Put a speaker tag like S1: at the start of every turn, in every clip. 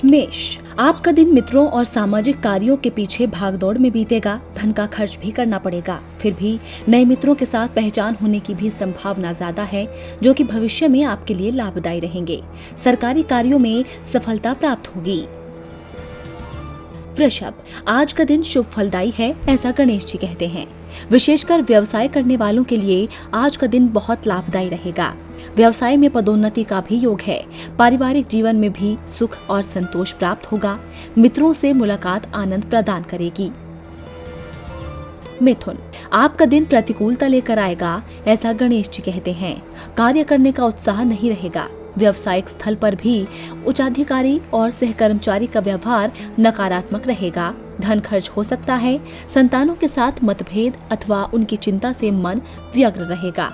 S1: मेष, आपका दिन मित्रों और सामाजिक कार्यों के पीछे भागदौड़ में बीतेगा। धन का खर्च भी करना पड़ेगा। फिर भी नए मित्रों के साथ पहचान होने की भी संभावना ज्यादा है, जो कि भविष्य में आपके लिए लाभदायी रहेंगे। सरकारी कार्यों में सफलता प्राप्त होगी। वृषभ, आज का दिन शुभ फलदायी है, ऐसा गणेश जी कहते हैं। विशेषकर व्यवसाय करने वालों के लिए आज का दिन बहुत लाभदायी रहेगा। व्यवसाय में पदोन्नति का भी योग है। पारिवारिक जीवन में भी सुख और संतोष प्राप्त होगा। मित्रों से मुलाकात आनंद प्रदान करेगी। मिथुन, आपका दिन प्रतिकूलता लेकर आएगा, ऐसा गणेश जी कहते हैं। कार्य करने का उत्साह नहीं रहेगा। व्यावसायिक स्थल पर भी उच्चाधिकारी और सहकर्मचारी का व्यवहार नकारात्मक रहेगा। धन खर्च हो सकता है। संतानों के साथ मतभेद अथवा उनकी चिंता से मन व्यग्र रहेगा।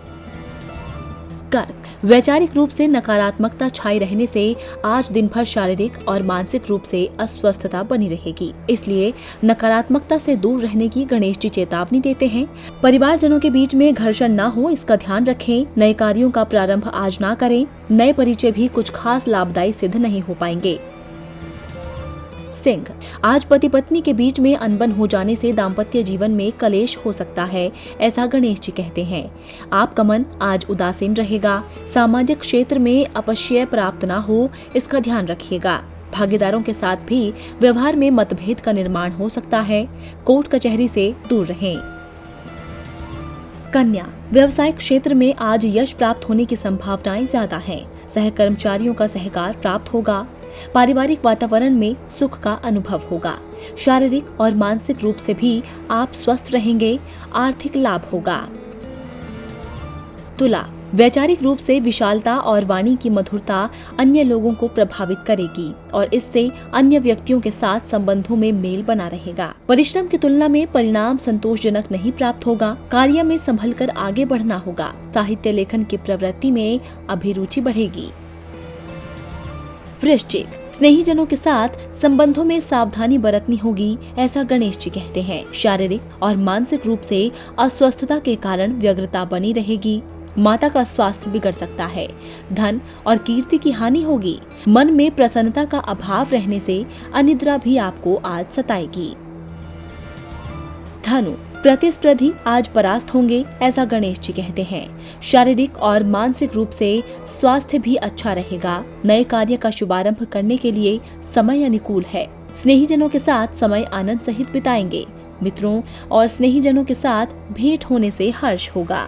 S1: कर्क, वैचारिक रूप से नकारात्मकता छाई रहने से आज दिन भर शारीरिक और मानसिक रूप से अस्वस्थता बनी रहेगी। इसलिए नकारात्मकता से दूर रहने की गणेश जी चेतावनी देते हैं। परिवारजनों के बीच में घर्षण न हो, इसका ध्यान रखें। नए कार्यों का प्रारंभ आज ना करें। नए परिचय भी कुछ खास लाभदायी सिद्ध नहीं हो पाएंगे। सिंह, आज पति पत्नी के बीच में अनबन हो जाने से दाम्पत्य जीवन में कलेश हो सकता है, ऐसा गणेश जी कहते हैं। आपका मन आज उदासीन रहेगा। सामाजिक क्षेत्र में अपश्रय प्राप्त ना हो, इसका ध्यान रखिएगा। भागीदारों के साथ भी व्यवहार में मतभेद का निर्माण हो सकता है। कोर्ट कचहरी से दूर रहें। कन्या, व्यवसायिक क्षेत्र में आज यश प्राप्त होने की संभावनाएं ज्यादा हैं। सहकर्मचारियों का सहकार प्राप्त होगा। पारिवारिक वातावरण में सुख का अनुभव होगा। शारीरिक और मानसिक रूप से भी आप स्वस्थ रहेंगे। आर्थिक लाभ होगा। तुला, वैचारिक रूप से विशालता और वाणी की मधुरता अन्य लोगों को प्रभावित करेगी और इससे अन्य व्यक्तियों के साथ संबंधों में मेल बना रहेगा। परिश्रम की तुलना में परिणाम संतोषजनक नहीं प्राप्त होगा। कार्य में संभलकर आगे बढ़ना होगा। साहित्य लेखन की प्रवृत्ति में अभिरुचि बढ़ेगी। वृश्चिक, स्नेहीजनों के साथ संबंधों में सावधानी बरतनी होगी, ऐसा गणेश जी कहते हैं। शारीरिक और मानसिक रूप से अस्वस्थता के कारण व्यग्रता बनी रहेगी। माता का स्वास्थ्य बिगड़ सकता है। धन और कीर्ति की हानि होगी। मन में प्रसन्नता का अभाव रहने से अनिद्रा भी आपको आज सताएगी। धनु, प्रतिस्पर्धी आज परास्त होंगे, ऐसा गणेश जी कहते हैं। शारीरिक और मानसिक रूप से स्वास्थ्य भी अच्छा रहेगा। नए कार्य का शुभारंभ करने के लिए समय अनुकूल है। स्नेहीजनों के साथ समय आनंद सहित बिताएंगे। मित्रों और स्नेहीजनों के साथ भेंट होने से हर्ष होगा।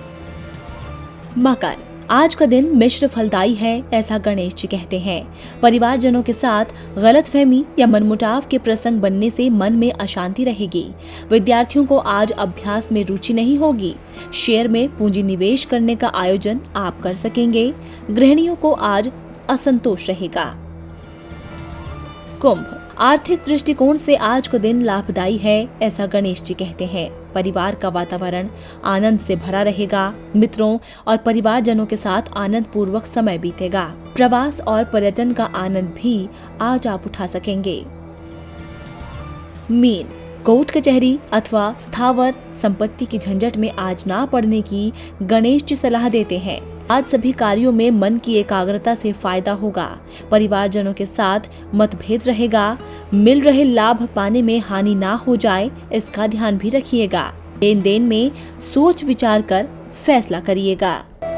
S1: मकर, आज का दिन मिश्र फलदायी है, ऐसा गणेश जी कहते हैं। परिवारजनों के साथ गलतफहमी या मनमुटाव के प्रसंग बनने से मन में अशांति रहेगी। विद्यार्थियों को आज अभ्यास में रुचि नहीं होगी। शेयर में पूंजी निवेश करने का आयोजन आप कर सकेंगे। गृहिणियों को आज असंतोष रहेगा। कुंभ, आर्थिक दृष्टिकोण से आज का दिन लाभदायी है, ऐसा गणेश जी कहते हैं। परिवार का वातावरण आनंद से भरा रहेगा। मित्रों और परिवारजनों के साथ आनंद पूर्वक समय बीतेगा। प्रवास और पर्यटन का आनंद भी आज आप उठा सकेंगे। मीन, कोर्ट कचहरी अथवा स्थावर संपत्ति की झंझट में आज ना पड़ने की गणेश जी सलाह देते हैं। आज सभी कार्यों में मन की एकाग्रता से फायदा होगा। परिवारजनों के साथ मतभेद रहेगा। मिल रहे लाभ पाने में हानि ना हो जाए, इसका ध्यान भी रखिएगा। लेन देन में सोच विचार कर फैसला करिएगा।